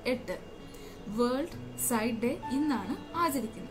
8 world sight day ഇന്നാണ് ആചരിക്കുന്നത്.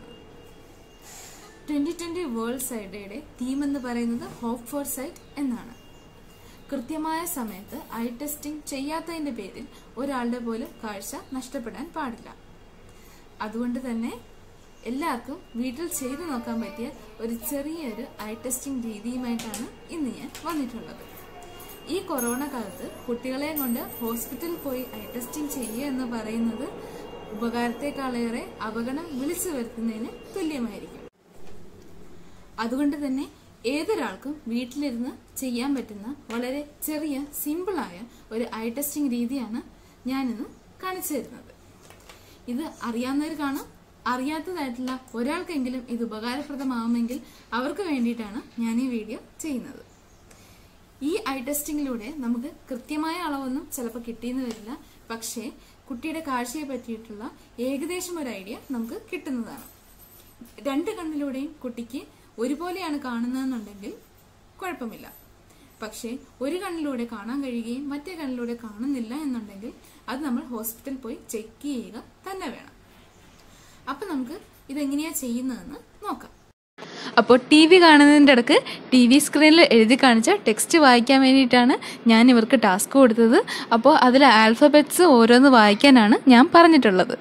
2020 world site ഡേയുടെ തീം എന്ന് പറയുന്നത് ഹോപ്പ് ഫോർ സൈറ്റ് എന്നാണ്. കൃത്യമായ സമയത്ത് ഐ ടെസ്റ്റിംഗ് ചെയ്യാത്തതിന്റെ പേരിൽ ഒരാളുടെ പോലും കാഴ്ച നഷ്ടപ്പെടാൻ പാടില്ല. അതുകൊണ്ട് തന്നെ എല്ലാവർക്കും വീട്ടിൽ ചെയ്തു നോക്കാൻ പറ്റിയ ഒരു ചെറിയൊരു ഐ ടെസ്റ്റിംഗ് രീതിയുമായിട്ടാണ് ഇന്ന് ഞാൻ വന്നിട്ടുള്ളത്. ഈ കൊറോണ കാലത്ത് കുട്ടികളെ കൊണ്ട് ഹോസ്പിറ്റലിൽ പോയി ഐ ടെസ്റ്റിംഗ് ചെയ്യുക എന്ന് പറയുന്നത് ഉപകാരത്തെക്കാളേറെ അപകടം വിളിച്ചു വരുത്തുന്നതിന് തുല്യമായിരിക്കും. അതുകൊണ്ട് തന്നെ ഏതൊരാൾക്കും വീട്ടിലിരുന്ന് ചെയ്യാൻ പറ്റുന്ന വളരെ ചെറിയ സിമ്പിളായ ഒരു ഐ ടെസ്റ്റിംഗ് രീതിയാണ് ഞാനിന്ന് കാണിച്ചു തരുന്നത്. ഇത് അറിയാവുന്നവർ കാണും, അറിയാത്തതായിട്ടുള്ള ഒരാൾക്കെങ്കിലും ഇത് ഉപകാരപ്രദമാവുമെങ്കിൽ അവർക്ക് വേണ്ടിയിട്ടാണ് ഞാൻ ഈ വീഡിയോ ചെയ്യുന്നത്. ഈ ഐ ടെസ്റ്റിംഗിലൂടെ നമുക്ക് കൃത്യമായ അളവൊന്നും ചിലപ്പോൾ കിട്ടിയെന്ന് വരില്ല, പക്ഷേ കുട്ടിയുടെ കാഴ്ചയെ പറ്റിയിട്ടുള്ള ഏകദേശം ഒരു ഐഡിയ നമുക്ക് കിട്ടുന്നതാണ്. 2 കണ്ണിലൂടെയും കുട്ടിക്ക് ഒരുപോലെയാണ് കാണുന്നതെന്നുണ്ടെങ്കിൽ കുഴപ്പമില്ല. പക്ഷേ ഒരു കണ്ണിലൂടെ കാണാൻ കഴിയുകയും മറ്റേ കണ്ണിലൂടെ കാണുന്നില്ല എന്നുണ്ടെങ്കിൽ അത് നമ്മൾ ഹോസ്പിറ്റലിൽ പോയി ചെക്ക് ചെയ്യുക തന്നെ വേണം. അപ്പൊ നമുക്ക് ഇതെങ്ങനെയാ ചെയ്യുന്നതെന്ന് നോക്കാം. അപ്പോൾ TV കാണുന്നതിൻ്റെ ഇടയ്ക്ക് TV സ്ക്രീനിൽ എഴുതി കാണിച്ച ടെക്സ്റ്റ് വായിക്കാൻ വേണ്ടിയിട്ടാണ് ഞാൻ ഇവർക്ക് ടാസ്ക് കൊടുത്തത്. അപ്പോൾ അതിൽ ആൽഫബറ്റ്സ് ഓരോന്ന് വായിക്കാനാണ് ഞാൻ പറഞ്ഞിട്ടുള്ളത്.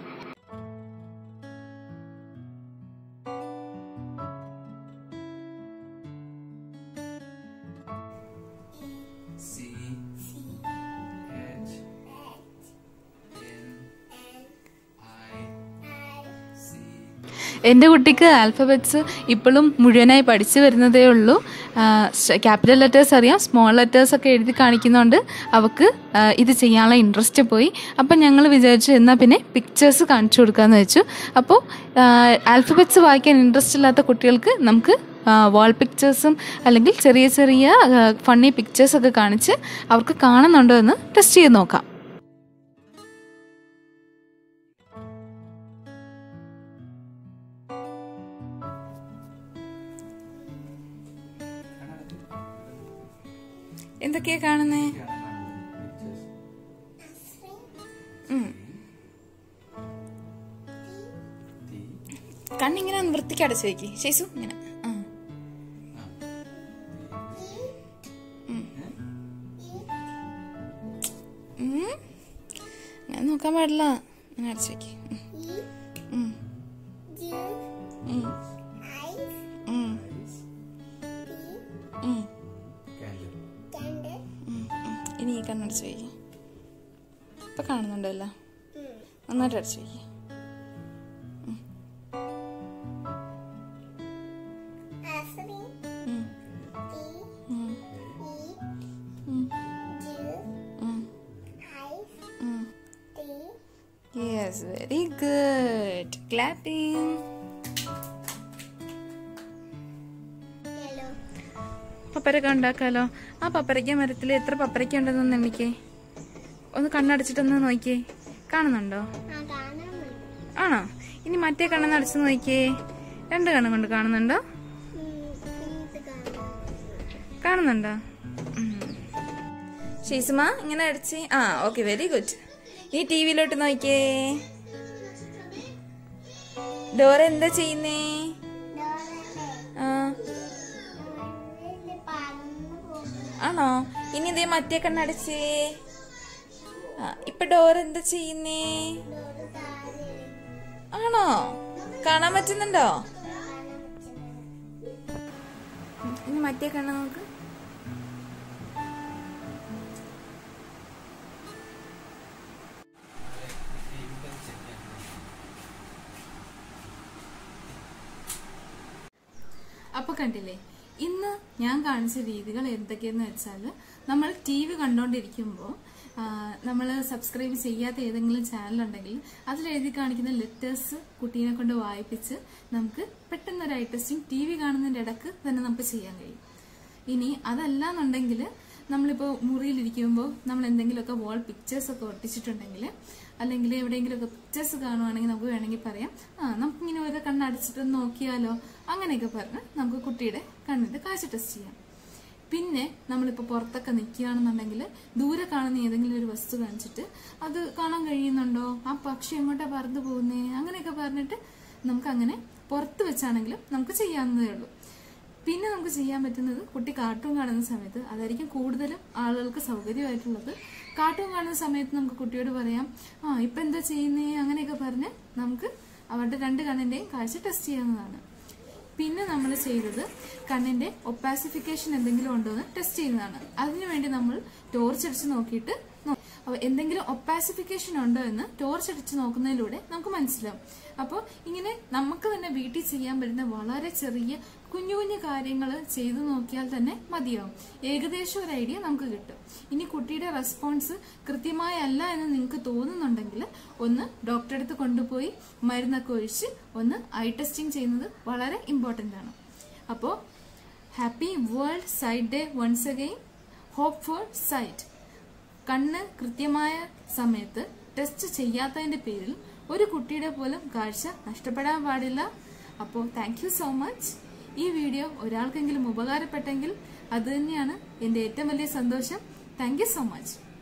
എൻ്റെ കുട്ടിക്ക് ആൽഫബറ്റ്സ് ഇപ്പോഴും മുഴുവനായി പഠിച്ചു വരുന്നതേ ഉള്ളൂ. ക്യാപിറ്റൽ ലെറ്റേഴ്സ് അറിയാം, സ്മോൾ ലെറ്റേഴ്സൊക്കെ എഴുതി കാണിക്കുന്നതുകൊണ്ട് അവൾക്ക് ഇത് ചെയ്യാനുള്ള ഇൻട്രസ്റ്റ് പോയി. അപ്പം ഞങ്ങൾ വിചാരിച്ചു എന്നാൽ പിന്നെ പിക്ചേഴ്സ് കാണിച്ചു കൊടുക്കാമെന്ന് വെച്ചു. അപ്പോൾ ആൽഫബറ്റ്സ് വായിക്കാൻ ഇൻട്രസ്റ്റ് ഇല്ലാത്ത കുട്ടികൾക്ക് നമുക്ക് വാൾ പിക്ചേഴ്സും അല്ലെങ്കിൽ ചെറിയ ചെറിയ ഫണ്ണി പിക്ചേഴ്സൊക്കെ കാണിച്ച് അവർക്ക് കാണുന്നുണ്ടോ എന്ന് ടെസ്റ്റ് ചെയ്ത് നോക്കാം. എന്തൊക്കെയാ കാണുന്നേ? കണ്ണിങ്ങനെ വൃത്തിക്ക് അടച്ചു വെക്ക് ശേഷു. ഇങ്ങനെ ഞാൻ നോക്കാൻ പാടില്ല, ഇങ്ങനെ അടച്ചു വെക്ക്. ഇനി ഈ കണ്ണടച്ച് വയ്ക്കുക. ഇപ്പൊ കാണുന്നുണ്ടല്ലോ, നന്നായിട്ട് അടച്ചു വയ്ക്കുക. Yes, very good. Clapping. പപ്പരക്ക ഉണ്ടാക്കാലോ. ആ പപ്പരക്ക മരത്തിൽ എത്ര പപ്പരക്ക ഉണ്ടെന്ന് എണ്ണിക്കേ. ഒന്ന് കണ്ണടച്ചിട്ടൊന്ന് നോക്കിയേ. കാണുന്നുണ്ടോ? ആണോ? ഇനി മറ്റേ കണ്ണെന്ന് അടച്ചു നോക്കിയേ. 2 കണ്ണും കൊണ്ട് കാണുന്നുണ്ടോ? കാണുന്നുണ്ടോ? ഷീസുമ ഇങ്ങനെ അടിച്ച്. ആ ഓക്കെ, വെരി ഗുഡ്. ഈ ടിവിയിലോട്ട് നോക്കിയേ. ഡോറ എന്താ ചെയ്യുന്നേ? ആണോ? ഇനി ഇതേ മറ്റേ കണ്ണടച്ചേ. ഇപ്പൊ ഡോർ എന്താ ചെയ്യുന്നേ? ആണോ? കാണാൻ പറ്റുന്നുണ്ടോ? ഇനി മറ്റേ കണ്ണ് നോക്ക്. അപ്പൊ കണ്ടില്ലേ, ഇന്ന് ഞാൻ കാണിച്ച രീതികൾ എന്തൊക്കെയെന്ന് വെച്ചാൽ, നമ്മൾ TV കണ്ടോണ്ടിരിക്കുമ്പോൾ നമ്മൾ സബ്സ്ക്രൈബ് ചെയ്യാത്ത ഏതെങ്കിലും ചാനലുണ്ടെങ്കിൽ അതിലെഴുതി കാണിക്കുന്ന ലെറ്റേഴ്സ് കുട്ടീനെ കൊണ്ട് വായിപ്പിച്ച് നമുക്ക് പെട്ടെന്നൊരു ഐ ടെസ്റ്റിംഗ് TV കാണുന്നതിന്റെ ഇടക്ക് തന്നെ നമുക്ക് ചെയ്യാൻ കഴിയും. ഇനി അതല്ലാന്നുണ്ടെങ്കിൽ നമ്മളിപ്പോൾ മുറിയിലിരിക്കുമ്പോൾ നമ്മൾ എന്തെങ്കിലുമൊക്കെ വാൾ പിക്ചേഴ്സ് ഒക്കെ ഒട്ടിച്ചിട്ടുണ്ടെങ്കിൽ അല്ലെങ്കിൽ എവിടെയെങ്കിലുമൊക്കെ പിക്ചേഴ്സ് കാണുവാണെങ്കിൽ നമുക്ക് വേണമെങ്കിൽ പറയാം, നമുക്കിങ്ങനെ ഓരോ കണ്ണടച്ചിട്ട് നോക്കിയാലോ, അങ്ങനെയൊക്കെ പറഞ്ഞ് നമുക്ക് കുട്ടിയുടെ കണ്ണിന്റെ കാഴ്ച ടെസ്റ്റ് ചെയ്യാം. പിന്നെ നമ്മളിപ്പോൾ പുറത്തൊക്കെ നിൽക്കുകയാണെന്നുണ്ടെങ്കിൽ ദൂരെ കാണുന്ന ഏതെങ്കിലും ഒരു വസ്തു കാണിച്ചിട്ട് അത് കാണാൻ കഴിയുന്നുണ്ടോ, ആ പക്ഷി എങ്ങോട്ടാ പറന്നു പോകുന്നേ, അങ്ങനെയൊക്കെ പറഞ്ഞിട്ട് നമുക്ക് അങ്ങനെ പുറത്ത് വെച്ചാണെങ്കിലും നമുക്ക് ചെയ്യാവുന്നതേ ഉള്ളൂ. പിന്നെ നമുക്ക് ചെയ്യാൻ പറ്റുന്നത് കുട്ടി കാർട്ടൂൺ കാണുന്ന സമയത്ത്, അതായിരിക്കും കൂടുതലും ആളുകൾക്ക് സൗകര്യമായിട്ടുള്ളത്. കാർട്ടൂൺ കാണുന്ന സമയത്ത് നമുക്ക് കുട്ടിയോട് പറയാം, ഇപ്പൊ എന്താ ചെയ്യുന്നേ, അങ്ങനെയൊക്കെ പറഞ്ഞ് നമുക്ക് അവരുടെ 2 കണ്ണിന്റെയും കാഴ്ച ടെസ്റ്റ് ചെയ്യാവുന്നതാണ്. പിന്നെ നമ്മൾ ചെയ്തത് കണ്ണിന്റെ ഒപ്പാസിഫിക്കേഷൻ എന്തെങ്കിലും ഉണ്ടോ എന്ന് ടെസ്റ്റ് ചെയ്യുന്നതാണ്. അതിനുവേണ്ടി നമ്മൾ ടോർച്ച് അടിച്ച് നോക്കിയിട്ട് എന്തെങ്കിലും ഒപ്പാസിഫിക്കേഷൻ ഉണ്ടോ എന്ന് ടോർച്ച് അടിച്ച് നോക്കുന്നതിലൂടെ നമുക്ക് മനസ്സിലാവും. അപ്പോൾ ഇങ്ങനെ നമുക്ക് തന്നെ വീട്ടിൽ ചെയ്യാൻ പറ്റുന്ന വളരെ ചെറിയ കുഞ്ഞു കുഞ്ഞു കാര്യങ്ങൾ ചെയ്തു നോക്കിയാൽ തന്നെ മതിയാവും. ഏകദേശം ഒരു ഐഡിയ നമുക്ക് കിട്ടും. ഇനി കുട്ടിയുടെ റെസ്പോൺസ് കൃത്യമായല്ല എന്ന് നിങ്ങൾക്ക് തോന്നുന്നുണ്ടെങ്കിൽ ഒന്ന് ഡോക്ടറെ അടുത്ത് കൊണ്ടുപോയി മരുന്നൊക്കെ ഒഴിച്ച് ഒന്ന് ഐ ടെസ്റ്റിംഗ് ചെയ്യുന്നത് വളരെ ഇമ്പോർട്ടന്റ് ആണ്. അപ്പോൾ happy world sight day once again. Hope for sight. കണ്ണ് കൃത്യമായ സമയത്ത് ടെസ്റ്റ് ചെയ്യാത്തതിന്റെ പേരിൽ ഒരു കുട്ടിയുടെ പോലും കാഴ്ച നഷ്ടപ്പെടാൻ പാടില്ല. അപ്പോൾ താങ്ക് യു സോ മച്ച്. ഈ വീഡിയോ ഒരാൾക്കെങ്കിലും ഉപകാരപ്പെട്ടെങ്കിൽ അത് തന്നെയാണ് എന്റെ ഏറ്റവും വലിയ സന്തോഷം. Thank you so much.